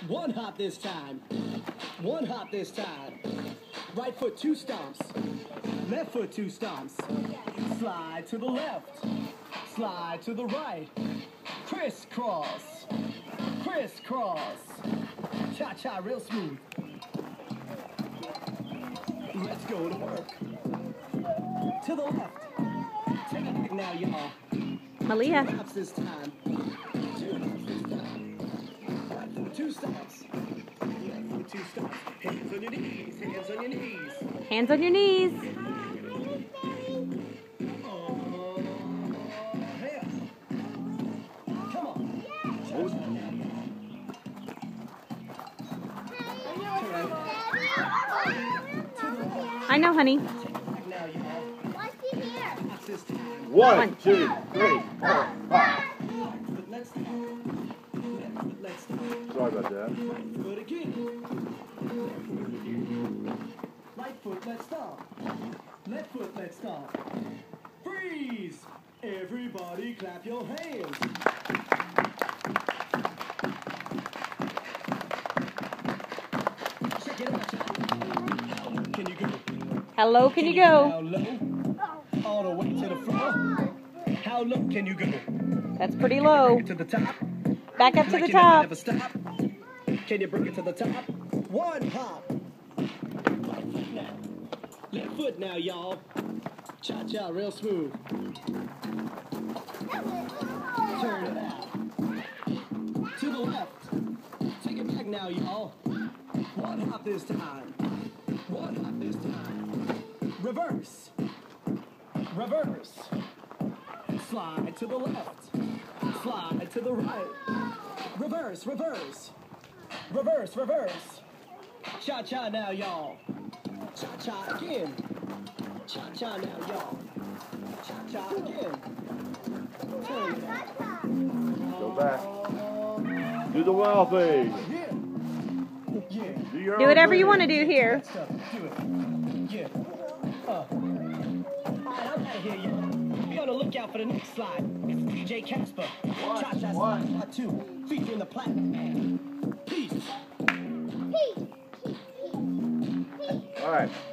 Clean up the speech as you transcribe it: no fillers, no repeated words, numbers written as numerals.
One hop this time. One hop this time. Right foot, 2 stomps. Left foot, 2 stomps. Slide to the left. Slide to the right. Crisscross. Crisscross. Cha-cha, real smooth. Let's go to work. To the left. Take it back now, y'all. Malia. 2 hops this time. 2 hops this time. Right foot, 2 stomps. Left foot, 2 stomps. Hands on your knees. Hands on your knees. Hands on your knees. Hell. Come on. I know, honey. One, two, three, 4, 5. Sorry about that. Foot again. Right foot, let's stop. Left foot, let's stop. Freeze! Everybody clap your hands. Check it out, y'all. Can you go? Hello, can you go? How low? All the way to the floor. How low can you go? That's pretty low. To the top. Back up to Like the you top. never stop. Can you bring it to the top? One hop. Left foot now, y'all. Cha-cha, real smooth. Turn it out. To the left. Take it back now, y'all. One hop this time. One hop this time. Reverse. Reverse. Slide to the left. Slide to the right. Reverse, reverse. Reverse, reverse. Cha-cha now, y'all. Cha-cha again. Cha-cha now, y'all. Cha-cha again. Turn it out. Go back. Do the wild thing. Yeah. Yeah. Do whatever you want to do here. Do it. Yeah. All right, I'm out of here, y'all. Be on the lookout for the next slide. It's DJ Casper. Cha-cha slide 2. Feet in the platinum. Peace. All right.